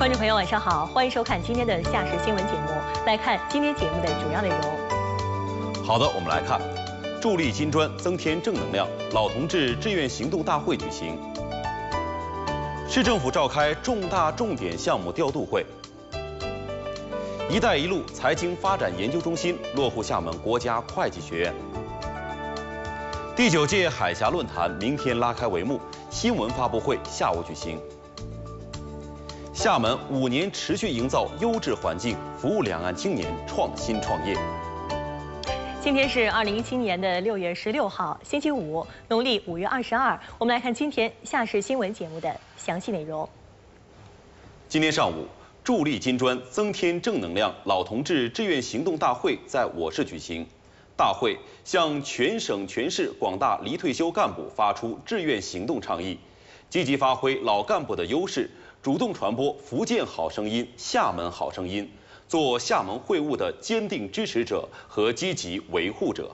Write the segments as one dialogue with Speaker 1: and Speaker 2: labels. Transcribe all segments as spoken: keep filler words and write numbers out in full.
Speaker 1: 观众朋友，晚上好，欢迎收看今天的夏时新闻节目。来看今天节目的主要内容。
Speaker 2: 好的，我们来看，助力金砖，增添正能量，老同志志愿行动大会举行。市政府召开重大重点项目调度会。“一带一路”财经发展研究中心落户厦门国家会计学院。第九届海峡论坛明天拉开帷幕，新闻发布会下午举行。厦门五年持续营造优质环境，服务两岸青年创新创业。
Speaker 1: 今天是二零一七年的六月十六号，星期五，农历五月二十二。我们来看今天夏时新闻节目的详细内容。
Speaker 2: 今天上午，助力金砖，增添正能量老同志志愿行动大会在我市举行。大会向全省全市广大离退休干部发出志愿行动倡议，积极发挥老干部的优势，主动传播福建好声音、厦门好声音，做厦门会务的坚定支持者和积极维护者。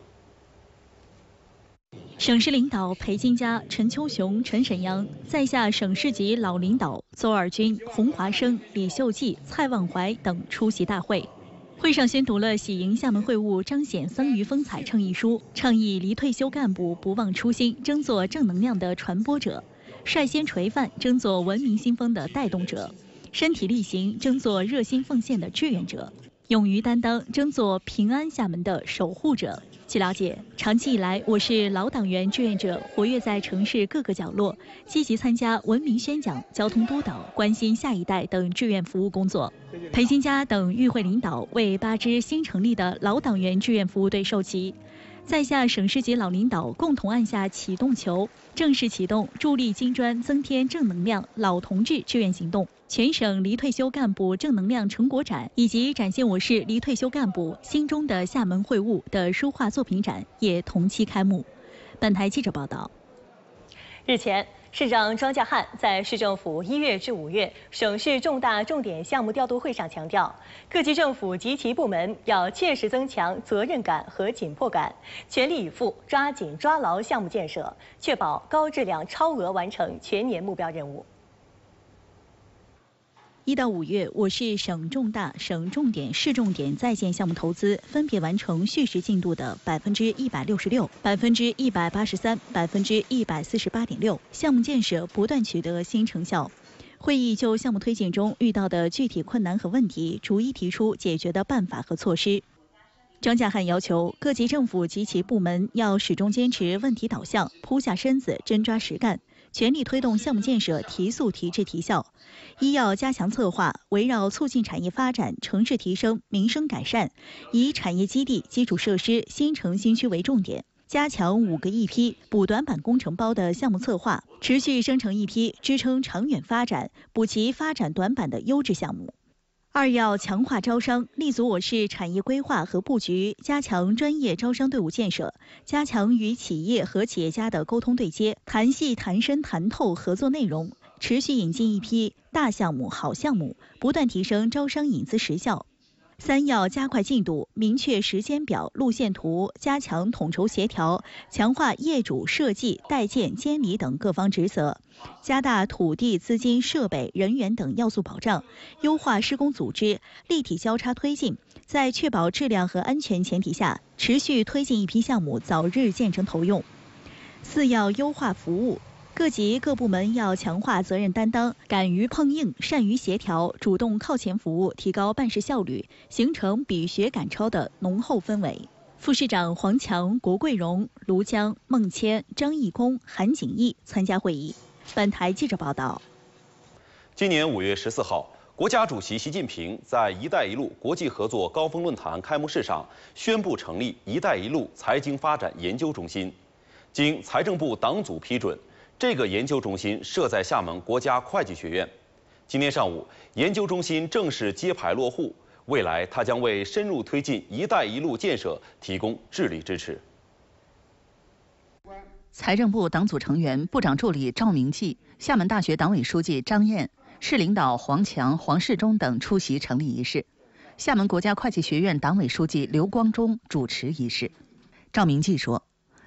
Speaker 3: 省市领导裴金佳、陈秋雄、陈沈阳，在下省市级老领导邹尔军、洪华生、李秀记、蔡望怀等出席大会。会上宣读了喜迎厦门会务彰显桑榆风采倡议书，倡议离退休干部不忘初心，争做正能量的传播者，率先垂范，争做文明新风的带动者，身体力行，争做热心奉献的志愿者，勇于担当，争做平安厦门的守护者。据了解，长期以来，我市老党员志愿者活跃在城市各个角落，积极参加文明宣讲、交通督导、关心下一代等志愿服务工作。裴金佳等与会领导为八支新成立的老党员志愿服务队授旗。在下省市级老领导共同按下启动球，正式启动助力金砖增添正能量老同志志愿行动。全省离退休干部正能量成果展以及展现我市离退休干部心中的厦门会务的书画作品展也同期开幕。本台记者报道。
Speaker 1: 日前，市长庄稼汉在市政府一月至五月省市重大重点项目调度会上强调，各级政府及其部门要切实增强责任感和紧迫感，全力以赴抓紧抓牢项目建设，确保高质量超额完成全年目标任务。
Speaker 3: 一到五月，我市省重大、省重点、市重点在建项目投资分别完成序时进度的百分之一百六十六、百分之一百八十三、百分之一百四十八点六，项目建设不断取得新成效。会议就项目推进中遇到的具体困难和问题，逐一提出解决的办法和措施。庄稼汉要求各级政府及其部门要始终坚持问题导向，扑下身子，真抓实干，全力推动项目建设提速提质提效。一要加强策划，围绕促进产业发展、城市提升、民生改善，以产业基地、基础设施、新城新区为重点，加强五个一批补短板工程包的项目策划，持续生成一批支撑长远发展、补齐发展短板的优质项目。二要强化招商，立足我市产业规划和布局，加强专业招商队伍建设，加强与企业和企业家的沟通对接，谈细谈深谈透合作内容，持续引进一批大项目好项目，不断提升招商引资实效。三要加快进度，明确时间表、路线图，加强统筹协调，强化业主、设计、代建、监理等各方职责，加大土地、资金、设备、人员等要素保障，优化施工组织，立体交叉推进，在确保质量和安全前提下，持续推进一批项目早日建成投用。四要优化服务。各级各部门要强化责任担当，敢于碰硬，善于协调，主动靠前服务，提高办事效率，形成比学赶超的浓厚氛围。副市长黄强、郭桂荣、卢江、孟谦、张义功、韩景义参加会议。本台记者报道。
Speaker 2: 今年五月十四号，国家主席习近平在“一带一路”国际合作高峰论坛开幕式上宣布成立“一带一路”财经发展研究中心，经财政部党组批准。这个研究中心设在厦门国家会计学院。今天上午，研究中心正式揭牌落户。未来，它将为深入推进“一带一路”建设提供智力支持。
Speaker 4: 财政部党组成员、部长助理赵明济、厦门大学党委书记张燕、市领导黄强、黄世忠等出席成立仪式。厦门国家会计学院党委书记刘光忠主持仪式。赵明济说，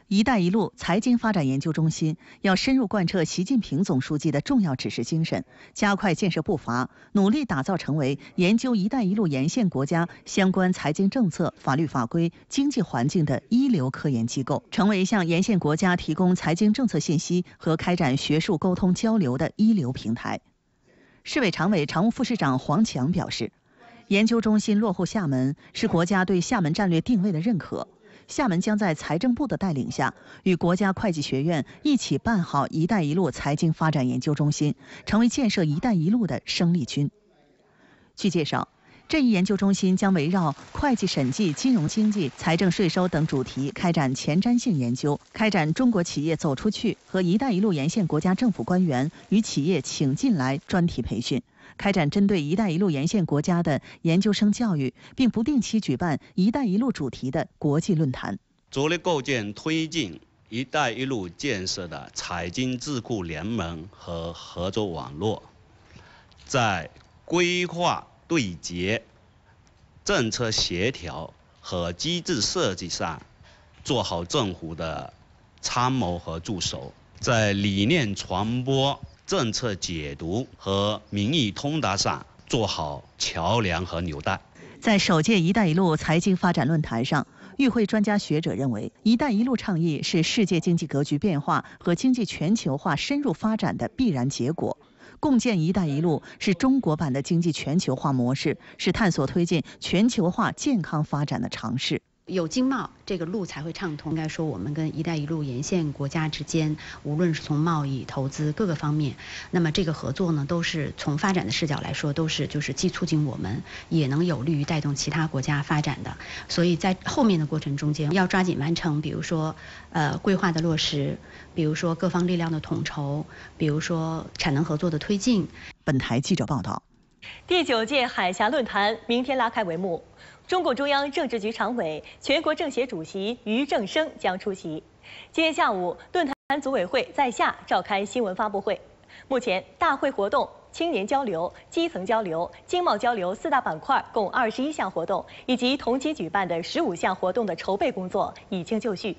Speaker 4: “一带一路”财经发展研究中心要深入贯彻习近平总书记的重要指示精神，加快建设步伐，努力打造成为研究“一带一路”沿线国家相关财经政策、法律法规、经济环境的一流科研机构，成为向沿线国家提供财经政策信息和开展学术沟通交流的一流平台。市委常委、常务副市长黄强表示，研究中心落户厦门是国家对厦门战略定位的认可。厦门将在财政部的带领下，与国家会计学院一起办好“一带一路”财经发展研究中心，成为建设“一带一路”的生力军。据介绍，这一研究中心将围绕会计审计、金融经济、财政税收等主题开展前瞻性研究，开展中国企业走出去和“一带一路”沿线国家政府官员与企业请进来专题培训，开展针对“一带一路”沿线国家的研究生教育，并不定期举办“一带一路”主题的国际论坛，
Speaker 5: 着力构建推进“一带一路”建设的财经智库联盟和合作网络，在规划对接、政策协调和机制设计上做好政府的参谋和助手，在理念传播、政策解读和民意通达上做好桥梁和纽带。
Speaker 4: 在首届“一带一路”财经发展论坛上，与会专家学者认为，“一带一路”倡议是世界经济格局变化和经济全球化深入发展的必然结果。共建“一带一路”是中国版的经济全球化模式，是探索推进全球化健康发展的尝试。
Speaker 6: 有经贸，这个路才会畅通。应该说，我们跟“一带一路”沿线国家之间，无论是从贸易、投资各个方面，那么这个合作呢，都是从发展的视角来说，都是就是既促进我们，也能有利于带动其他国家发展的。所以在后面的过程中间，要抓紧完成，比如说，呃，规划的落实，比如说各方力量的统筹，比如说产能合作的推进。
Speaker 4: 本台记者报道。
Speaker 1: 第九届海峡论坛明天拉开帷幕。中共中央政治局常委、全国政协主席俞正声将出席。今天下午，论坛组委会在厦召开新闻发布会。目前，大会活动、青年交流、基层交流、经贸交流四大板块共二十一项活动，以及同期举办的十五项活动的筹备工作已经就绪。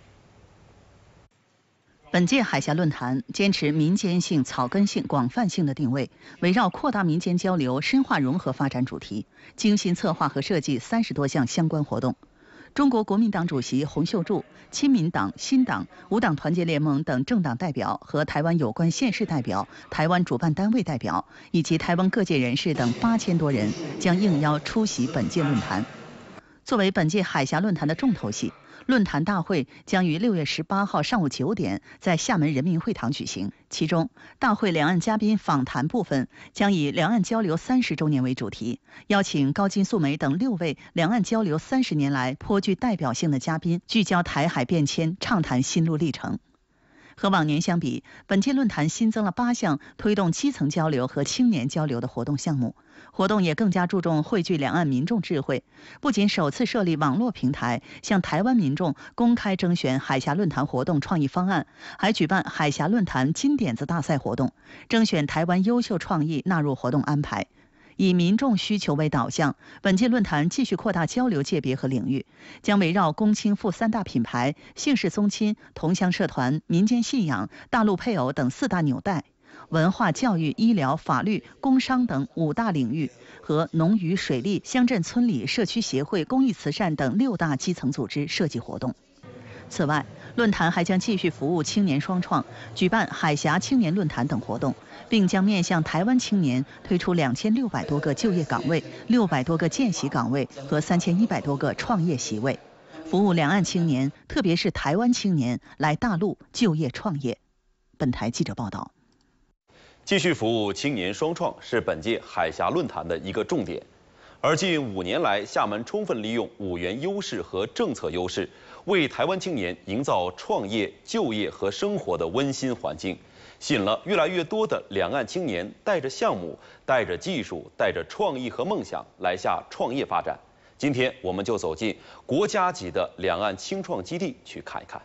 Speaker 4: 本届海峡论坛坚持民间性、草根性、广泛性的定位，围绕扩大民间交流、深化融合发展主题，精心策划和设计三十多项相关活动。中国国民党主席洪秀柱、亲民党、新党、五党团结联盟等政党代表和台湾有关县市代表、台湾主办单位代表以及台湾各界人士等八千多人将应邀出席本届论坛。作为本届海峡论坛的重头戏，论坛大会将于六月十八号上午九点在厦门人民会堂举行。其中，大会两岸嘉宾访谈部分将以两岸交流三十周年为主题，邀请高金素梅等六位两岸交流三十年来颇具代表性的嘉宾，聚焦台海变迁，畅谈心路历程。和往年相比，本届论坛新增了八项推动基层交流和青年交流的活动项目。活动也更加注重汇聚两岸民众智慧，不仅首次设立网络平台，向台湾民众公开征选海峡论坛活动创意方案，还举办海峡论坛金点子大赛活动，征选台湾优秀创意纳入活动安排。以民众需求为导向，本届论坛继续扩大交流界别和领域，将围绕公亲父三大品牌、姓氏宗亲、同乡社团、民间信仰、大陆配偶等四大纽带，文化、教育、医疗、法律、工商等五大领域和农渔水利、乡镇村里、社区协会、公益慈善等六大基层组织设计活动。此外，论坛还将继续服务青年双创，举办海峡青年论坛等活动，并将面向台湾青年推出两千六百多个就业岗位、六百多个见习岗位和三千一百多个创业席位，服务两岸青年，特别是台湾青年来大陆就业创业。本台记者报道。
Speaker 2: 继续服务青年双创是本届海峡论坛的一个重点。而近五年来，厦门充分利用五源优势和政策优势，为台湾青年营造创业、就业和生活的温馨环境，吸引了越来越多的两岸青年带着项目、带着技术、带着创意和梦想来厦创业发展。今天，我们就走进国家级的两岸青创基地去看一看。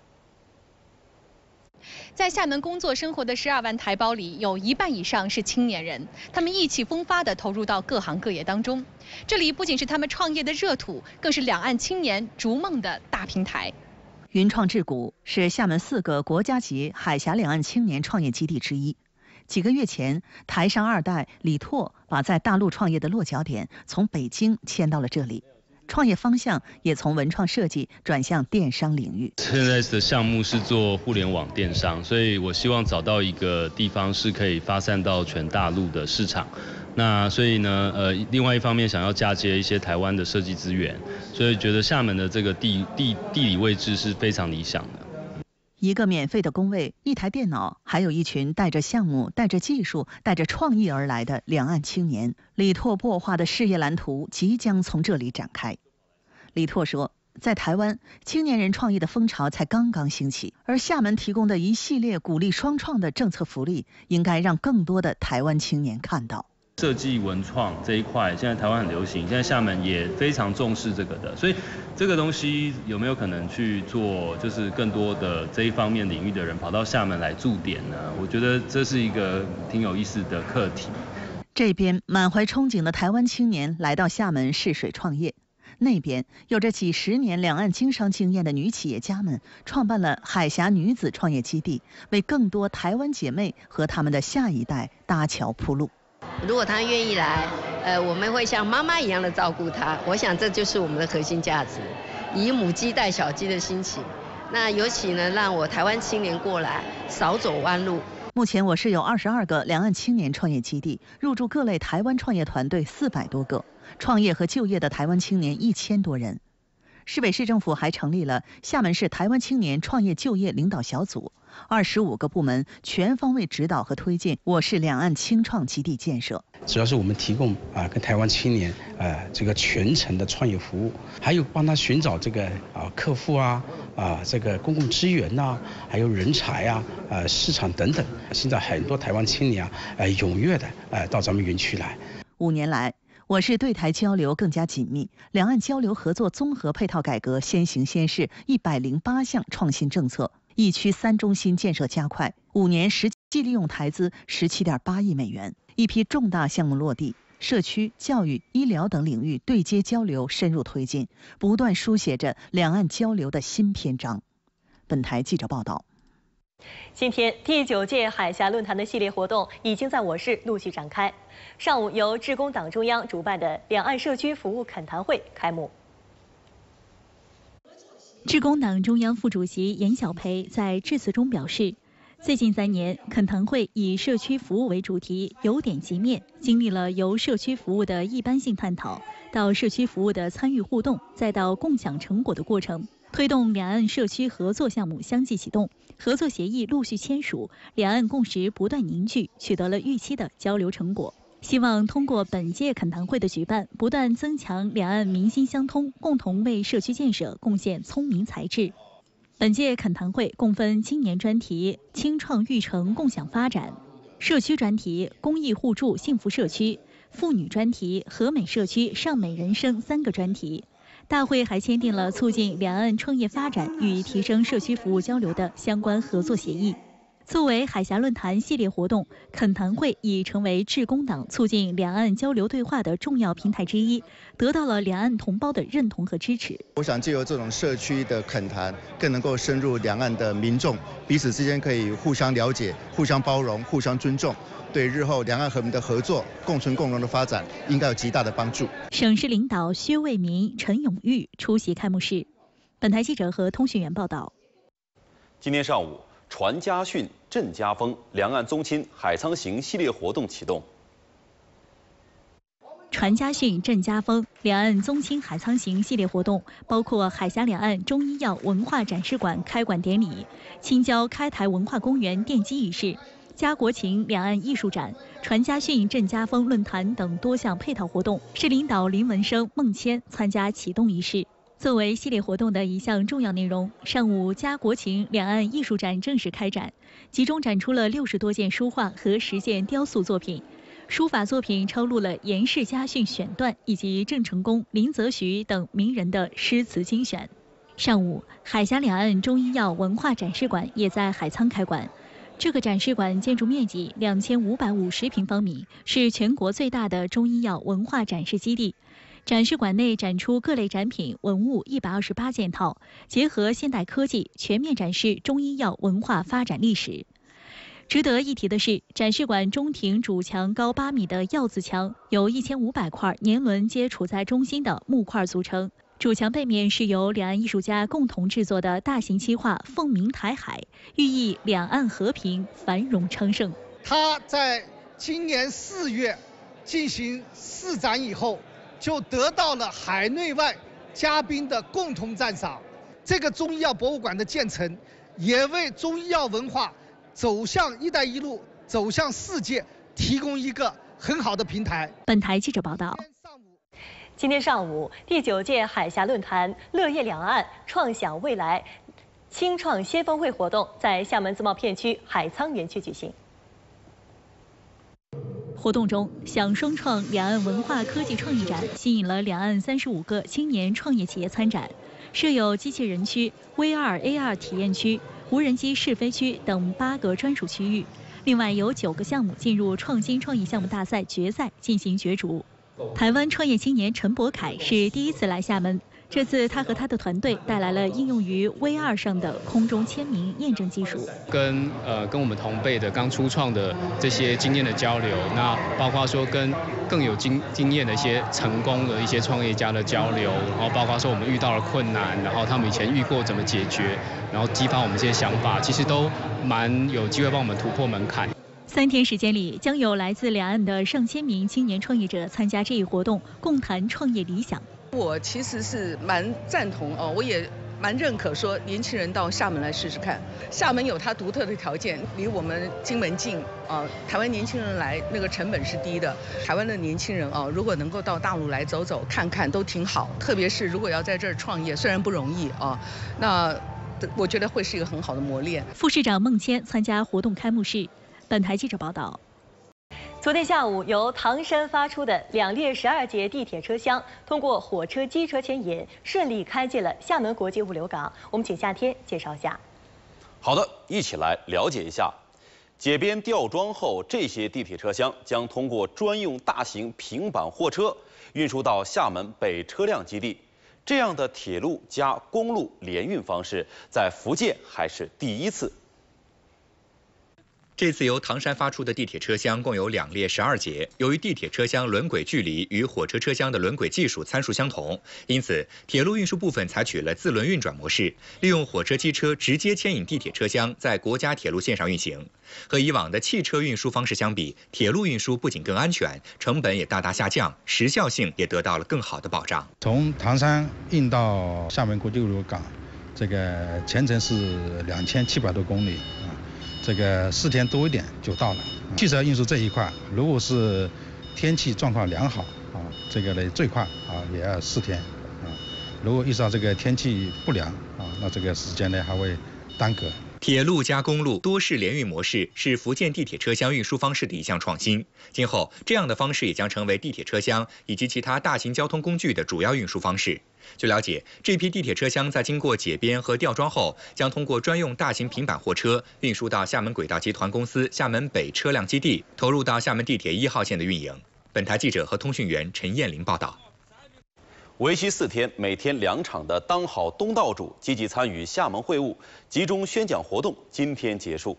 Speaker 7: 在厦门工作生活的十二万台胞里，有一半以上是青年人，他们意气风发地投入到各行各业当中。这里不仅是他们创业的热土，更是两岸青年逐梦的大平台。
Speaker 4: 云创智谷是厦门四个国家级海峡两岸青年创业基地之一。几个月前，台商二代李拓把在大陆创业的落脚点从北京迁到了这里，创业方向也从文创设计转向电商领域。
Speaker 8: 现在的项目是做互联网电商，所以我希望找到一个地方是可以发散到全大陆的市场。那所以呢，呃，另外一方面想要嫁接一些台湾的设计资源，所以觉得厦门的这个地地地理位置是非常理想的。
Speaker 4: 一个免费的工位，一台电脑，还有一群带着项目、带着技术、带着创意而来的两岸青年。李拓擘画的事业蓝图即将从这里展开。李拓说，在台湾，青年人创业的风潮才刚刚兴起，而厦门提供的一系列鼓励双创的政策福利，应该让更多的台湾青年看到。
Speaker 8: 设计文创这一块，现在台湾很流行，现在厦门也非常重视这个的，所以这个东西有没有可能去做，就是更多的这一方面领域的人跑到厦门来驻点呢？我觉得这是一个挺有意思的课题。
Speaker 4: 这边满怀憧憬的台湾青年来到厦门试水创业，那边有着几十年两岸经商经验的女企业家们创办了海峡女子创业基地，为更多台湾姐妹和他们的下一代搭桥铺路。
Speaker 9: 如果他愿意来，呃，我们会像妈妈一样的照顾他。我想这就是我们的核心价值，以母鸡带小鸡的心情。那尤其呢，让我台湾青年过来少走弯路。
Speaker 4: 目前我市有二十二个两岸青年创业基地，入驻各类台湾创业团队四百多个，创业和就业的台湾青年一千多人。市北市政府还成立了厦门市台湾青年创业就业领导小组，二十五个部门全方位指导和推进我市两岸青创基地建设。
Speaker 10: 主要是我们提供啊跟台湾青年呃这个全程的创业服务，还有帮他寻找这个啊客户啊啊这个公共资源呐、啊，还有人才啊呃市场等等。现在很多台湾青年啊呃踊跃的呃到咱们园区来。
Speaker 4: 五年来，我市对台交流更加紧密，两岸交流合作综合配套改革先行先试一百零八项创新政策，一区三中心建设加快，五年实际利用台资十七点八亿美元，一批重大项目落地，社区、教育、医疗等领域对接交流深入推进，不断书写着两岸交流的新篇章。本台记者报道。
Speaker 1: 今天第九届海峡论坛的系列活动已经在我市陆续展开。上午由致公党中央主办的两岸社区服务恳谈会开幕。
Speaker 3: 致公党中央副主席严小培在致辞中表示，最近三年，恳谈会以社区服务为主题，由点及面，经历了由社区服务的一般性探讨，到社区服务的参与互动，再到共享成果的过程。推动两岸社区合作项目相继启动，合作协议陆续签署，两岸共识不断凝聚，取得了预期的交流成果。希望通过本届恳谈会的举办，不断增强两岸民心相通，共同为社区建设贡献聪明才智。本届恳谈会共分青年专题、青创育成共享发展、社区专题、公益互助幸福社区、妇女专题、和美社区尚美人生三个专题。大会还签订了促进两岸创业发展与提升社区服务交流的相关合作协议。作为海峡论坛系列活动，恳谈会已成为致公党促进两岸交流对话的重要平台之一，得到了两岸同胞的认同和支持。
Speaker 11: 我想借由这种社区的恳谈，更能够深入两岸的民众，彼此之间可以互相了解、互相包容、互相尊重，对日后两岸和平的合作、共存共荣的发展应该有极大的帮助。
Speaker 3: 省市领导薛卫民、陈永玉出席开幕式。本台记者和通讯员报道。
Speaker 2: 今天上午，传家训、振家风两岸宗亲海沧行系列活动启动。
Speaker 3: 传家训、振家风两岸宗亲海沧行系列活动包括海峡两岸中医药文化展示馆开馆典礼、青椒开台文化公园奠基仪式、家国情两岸艺术展、传家训、振家风论坛等多项配套活动。市领导林文生、孟谦参加启动仪式。作为系列活动的一项重要内容，上午家国情两岸艺术展正式开展，集中展出了六十多件书画和十件雕塑作品。书法作品抄录了严氏家训选段以及郑成功、林则徐等名人的诗词精选。上午，海峡两岸中医药文化展示馆也在海沧开馆。这个展示馆建筑面积两千五百五十平方米，是全国最大的中医药文化展示基地。 展示馆内展出各类展品文物一百二十八件套，结合现代科技，全面展示中医药文化发展历史。值得一提的是，展示馆中庭主墙高八米的药字墙，由一千五百块年轮接处在中心的木块组成。主墙背面是由两岸艺术家共同制作的大型漆画“凤鸣台海”，寓意两岸和平、繁荣昌盛。
Speaker 12: 他在今年四月进行试展以后，就得到了海内外嘉宾的共同赞赏。这个中医药博物馆的建成，也为中医药文化走向“一带一路”、走向世界提供一个很好的平台。
Speaker 3: 本台记者报道。
Speaker 1: 今天上午，第九届海峡论坛“乐业两岸，创想未来”青创先锋会活动在厦门自贸片区海沧园区举行。
Speaker 3: 活动中，享双创两岸文化科技创意展吸引了两岸三十五个青年创业企业参展，设有机器人区、V R A R 体验区、无人机试飞区等八个专属区域。另外有九个项目进入创新创意项目大赛决赛进行角逐。台湾创业青年陈博凯是第一次来厦门，这次他和他的团队带来了应用于 V R 上的空中签名验证技术，
Speaker 13: 跟呃跟我们同辈的刚初创的这些经验的交流，那包括说跟更有经经验的一些成功的一些创业家的交流，然后包括说我们遇到了困难，然后他们以前遇过怎么解决，然后激发我们这些想法，其实都蛮有机会帮我们突破门槛。
Speaker 3: 三天时间里，将有来自两岸的上千名青年创业者参加这一活动，共谈创业理想。
Speaker 14: 我其实是蛮赞同哦，我也蛮认可说年轻人到厦门来试试看。厦门有它独特的条件，离我们金门近啊、呃，台湾年轻人来那个成本是低的。台湾的年轻人啊、呃，如果能够到大陆来走走看看，都挺好。特别是如果要在这儿创业，虽然不容易啊，那我觉得会是一个很好的磨练。
Speaker 3: 副市长孟谦参加活动开幕式。本台记者报道。
Speaker 1: 昨天下午，由唐山发出的两列十二节地铁车厢，通过火车机车牵引，顺利开进了厦门国际物流港。我们请夏天介绍一下。
Speaker 2: 好的，一起来了解一下。解编吊装后，这些地铁车厢将通过专用大型平板货车运输到厦门北车辆基地。这样的铁路加公路联运方式，在福建还是第一次。
Speaker 15: 这次由唐山发出的地铁车厢共有两列十二节，由于地铁车厢轮轨距离与火车车厢的轮轨技术参数相同，因此铁路运输部分采取了自轮运转模式，利用火车机车直接牵引地铁车厢在国家铁路线上运行。和以往的汽车运输方式相比，铁路运输不仅更安全，成本也大大下降，时效性也得到了更好的保障。
Speaker 10: 从唐山运到厦门国际物流港，这个全程是两千七百多公里。这个四天多一点就到了。汽车运输这一块，如果是天气状况良好啊，这个呢最快啊也要四天啊。如果遇上这个天气不良啊，那这个时间呢还会耽搁。
Speaker 15: 铁路加公路多式联运模式是福建地铁车厢运输方式的一项创新。今后，这样的方式也将成为地铁车厢以及其他大型交通工具的主要运输方式。据了解，这批地铁车厢在经过解编和吊装后，将通过专用大型平板货车运输到厦门轨道集团公司厦门北车辆基地，投入到厦门地铁一号线的运营。本台记者和通讯员陈燕玲报道。
Speaker 2: 为期四天、每天两场的“当好东道主”积极参与厦门会晤集中宣讲活动今天结束。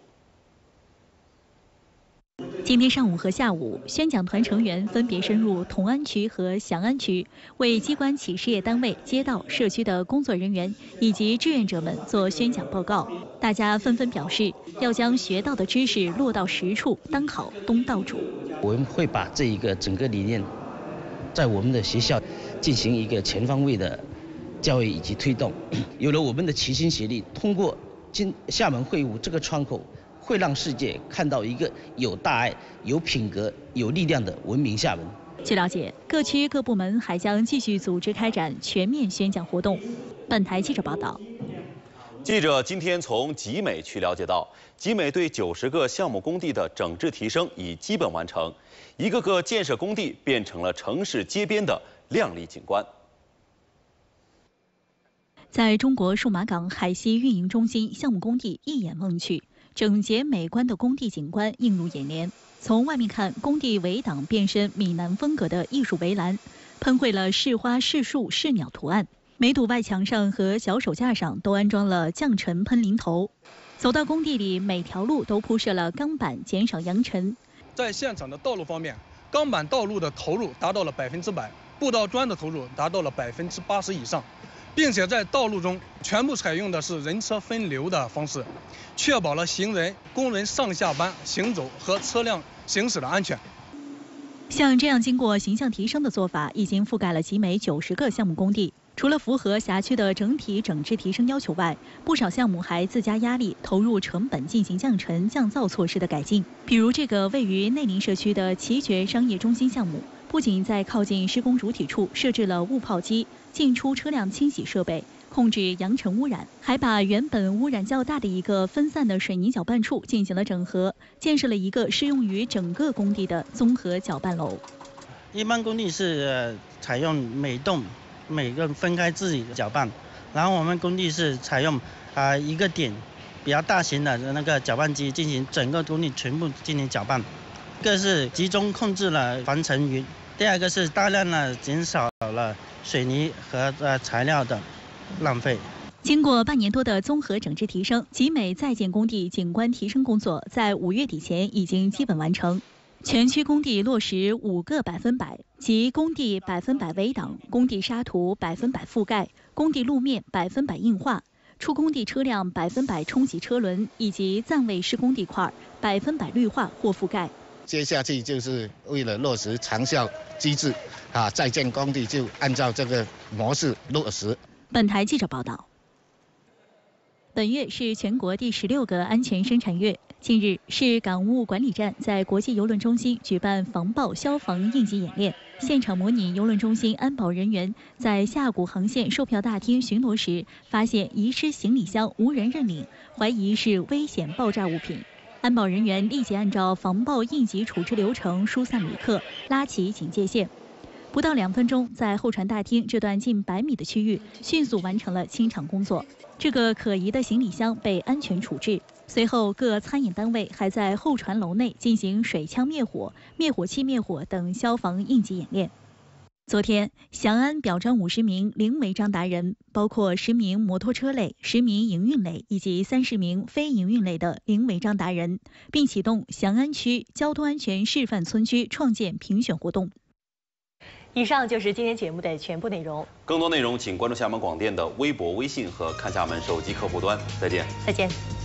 Speaker 3: 今天上午和下午，宣讲团成员分别深入同安区和翔安区，为机关企事业单位、街道、社区的工作人员以及志愿者们做宣讲报告。大家纷纷表示，要将学到的知识落到实处，当好东道主。
Speaker 16: 我们会把这一个整个理念，在我们的学校进行一个全方位的教育以及推动。有了我们的齐心协力，通过今厦门会晤这个窗口，会让世界看到一个有大爱、有品格、有力量的文明厦门。
Speaker 3: 据了解，各区各部门还将继续组织开展全面宣讲活动。本台记者报道。
Speaker 2: 记者今天从集美区了解到，集美对九十个项目工地的整治提升已基本完成，一个个建设工地变成了城市街边的亮丽景观。
Speaker 3: 在中国数码港海西运营中心项目工地一眼望去，整洁美观的工地景观映入眼帘。从外面看，工地围挡变身闽南风格的艺术围栏， 喷绘了是花、是树、是鸟图案。每堵外墙上和脚手架上都安装了降尘喷淋头。走到工地里，每条路都铺设了钢板，减少扬尘。
Speaker 17: 在现场的道路方面，钢板道路的投入达到了百分之百，步道砖的投入达到了百分之八十以上，并且在道路中全部采用的是人车分流的方式，确保了行人、工人上下班、行走和车辆行驶的安全。
Speaker 3: 像这样经过形象提升的做法，已经覆盖了集美九十个项目工地。除了符合辖区的整体整治提升要求外，不少项目还自加压力，投入成本进行降尘降噪措施的改进。比如这个位于内林社区的奇爵商业中心项目，不仅在靠近施工主体处设置了雾炮机、进出车辆清洗设备，控制扬尘污染，还把原本污染较大的一个分散的水泥搅拌处进行了整合，建设了一个适用于整个工地的综合搅拌楼。
Speaker 18: 一般工地是、呃、采用每栋每个分开自己的搅拌，然后我们工地是采用啊、呃、一个点比较大型的那个搅拌机进行整个工地全部进行搅拌。一个是集中控制了防尘云，第二个是大量的减少了水泥和呃材料的浪费。
Speaker 3: 经过半年多的综合整治提升，集美在建工地景观提升工作在五月底前已经基本完成。全区工地落实五个百分百，即工地百分百围挡、工地沙土百分百覆盖、工地路面百分百硬化、出工地车辆百分百冲洗车轮以及暂未施工地块百分百绿化或覆盖。
Speaker 19: 接下去就是为了落实长效机制，啊，在建工地就按照这个模式落实。
Speaker 3: 本台记者报道。本月是全国第十六个安全生产月。近日，市港务管理站在国际邮轮中心举办防爆消防应急演练，现场模拟邮轮中心安保人员在下谷航线售票大厅巡逻时，发现遗失行李箱无人认领，怀疑是危险爆炸物品。安保人员立即按照防爆应急处置流程疏散旅客，拉起警戒线。不到两分钟，在候船大厅这段近百米的区域迅速完成了清场工作。这个可疑的行李箱被安全处置。随后，各餐饮单位还在候船楼内进行水枪灭火、灭火器灭火等消防应急演练。昨天，翔安表彰五十名零违章达人，包括十名摩托车类、十名营运类以及三十名非营运类的零违章达人，并启动翔安区交通安全示范村区创建评选活动。
Speaker 1: 以上就是今天节目的全部内容。
Speaker 2: 更多内容请关注厦门广电的微博、微信和看厦门手机客户端。再见。
Speaker 1: 再见。